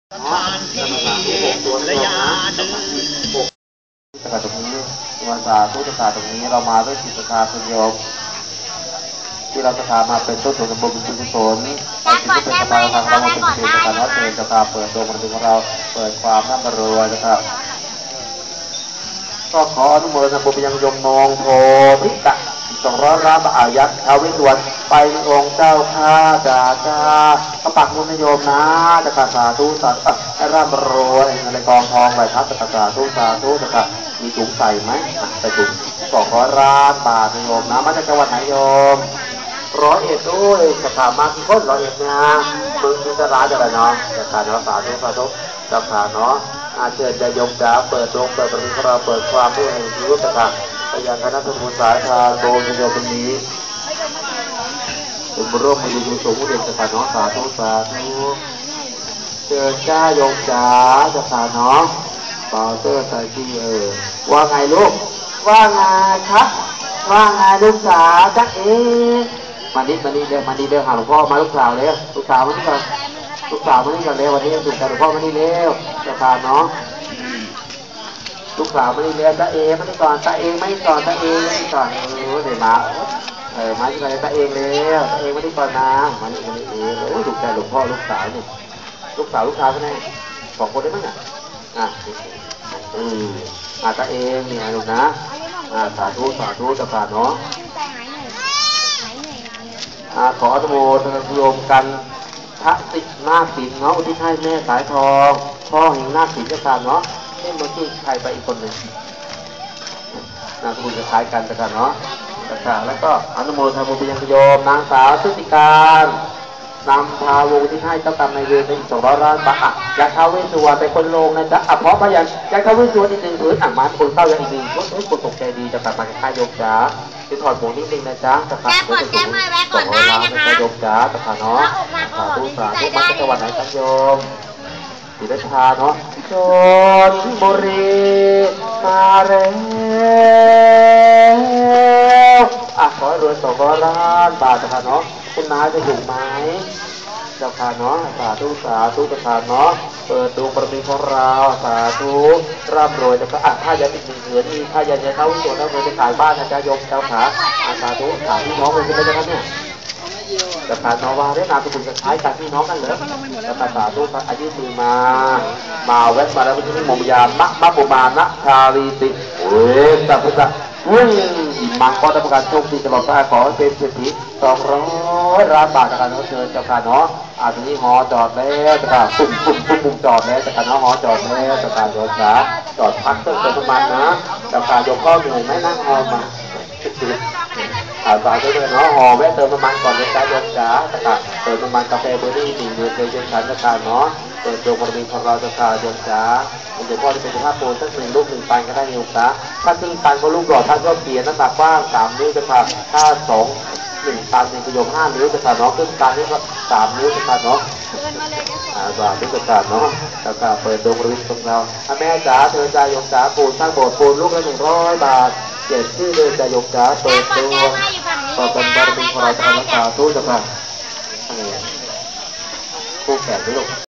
ระยะหนึ่งตรงนี้วันศาสตร์ทุกศาสตร์ตรงนี้เรามาด้วยจิตศรัทธาสุญญมที่เราศรัทธามาเป็นต้นทุนบุญกุศลที่เป็นศรัทธาทางเราเป็นสิ่งที่การวัดเป็นศรัทธาเปิดดวงมรดกของเราเปิดความร่ำรวยนะครับก็ขออนุโมทนาบุญยังยมนองโพธิกะ200 ล้านบาทอายัดเอาวิสวนไปองค์เจ้าข้าจ่าพระปักมุนโยมนะจะกาสาธุสาธุให้ร่ำรวยในกองทองใบพัดจะกาสาธุสาธุจะกามีถุงใส่ไหมใส่ถุง200 ล้านบาทโยมนะมาจากจังหวัดไหนโยม101ด้วยสถามาที่คน101นะมึงมีสาระจะไรเนาะจะการเนาะสาธุสาธุจะขาเนาะอาเชิญจะยมจ๋าเปิดดวงเปิดประตูของเราเปิดความรู้แห่งชีวิตต่างๆไปยังคณะทุนสายทานโดยโยมตรงนี้เป็นบริวารอยู่สูงเด่นจะขาเนาะสาธุสาธุเชิญจ้าโยมจ๋าจะขาเนาะต่อเสื้อใส่ที่ว่าไงลูกว่าไงครับว่าไงลูกสาวจ๊ะมานี่เร็วหาหลวงพ่อมาลูกสาวเร็วลูกสาวมานี่ก่อนลูกสาวมานี่ก่อนเร็ววันนี้ถูกกันหลวงพ่อมานี่เร็วจะพาเนาะลูกสาวมานี่เร็วจ๊ะมานี่ก่อนจ๊ะไม่ก่อนจ๊ะไม่ก่อนเดี๋ยวมามาที่ไหนจ๊ะเร็วจ๊ะมานี่ก่อนนะมานี่ถูกใจหลวงพ่อลูกสาวนี่ลูกสาวเป็นไง2 คนได้มั้งอ่ะจ๊ะเนี่ยลูกนะสาธุจะพาเนาะขออนุโมทนาโยมกันพระตินาคศิลป์เนาะที่ให้แม่สายทองพ่อแห่งนาคศิลป์จะทานเนาะเมื่อกี้ใครไปอีกคนหนึ่งนาคบุญจะคล้ายกันจะทานเนาะแล้วก็อนุโมทนาบุญยังโยมนางสาวชุติการนำพาวงที่ให้เจ้ากรรมนายเวรเป็น200 ล้านบาทอยากเข้าเวสสุวรรณเป็นคนลงนะจ๊ะเพราะพยัญอยากเข้าเวสสุวรรณอีก1 ผืนมาคนเข้าอย่างอีก1 ชุดคนตกใจดีจะกลับมาค่ายโยมจ๋าจะถอดหมวกนิดนึงนะจ๊ะจะขับรถสูง200 ล้านนะคะโยมจ๋าจะขาเนาะสาธุมาจากจังหวัดไหนครับโยมศรีราชาเนาะชลบุรีมาแล้วขอรวย200 ล้านบาทจะขาเนาะคุณนายจะถูกไหมเจ้าค่ะเนาะสาธุจะขาเนาะเปิดดวงบารมีของเราสาธุร่ำรวยจะก็ถ้ายังอีก1 เหรียญมีถ้ายังจะเข้าส่วนแล้วเราจะขายบ้านนะจ๊ะโยมเจ้าขาสาธุถามพี่น้องเลยใช่ไหมจ๊ะเนี่ยจะขาน้องว่าได้นามสกุลจะคล้ายกันพี่น้องกันเหรอจะขาสาธุอายุมือมาแวะมาแล้ววันนี้มงยามะปุมานะชาลีติสัพพะมังกรประการโชคดีตลอดไปขอเป็นเศรษฐี200 ล้านบาทจากการเชิญเจ้าค่ะเนาะทีนี้หอจอดแล้วจะค่ะปุ่มจอดแล้วจากการเนาะหอจอดแล้วจากการรถจ๋าจอดพักเติมน้ำมันนะจากการยกข้อเหนื่อยไหมนั่งหอมาฝากด้วยเนาะหอแวะเติมน้ำมันก่อนเลยจ้ายกจ๋าจากการเติมน้ำมันกาแฟเบอร์รี่1 เดือนเลยเย็นฉันจากการเนาะเปิดดวงบารมีของเราจากการยกจ๋าเดี๋ยวพ่อจะเป็นภาพโปรสัก1 ลูก 1 ปันก็ได้โยมจ๋าถ้าครึ่งปันก็ลูกหล่อท่านก็เปลี่ยนน้ำหนักบ้าง3 นิ้วจะผ่านถ้า1 ตัน1 กิโล 5 นิ้วจะผ่านเนาะครึ่งตันนี่ก็3 นิ้วจะผ่านเนาะบาทที่จะผ่านเนาะแล้วก็เปิดดวงบารมีของเราแม่จ๋าเธอใจโยมจ๋าปูนสร้างโบสถ์ปูนลูกละ100 บาทเจ็ดชื่อเลยใจโยมจ๋าเปิดดวงต่อเป็นบารมีของเราจะรักษาทุกจะผ่านผู้แก่ด้วยลูก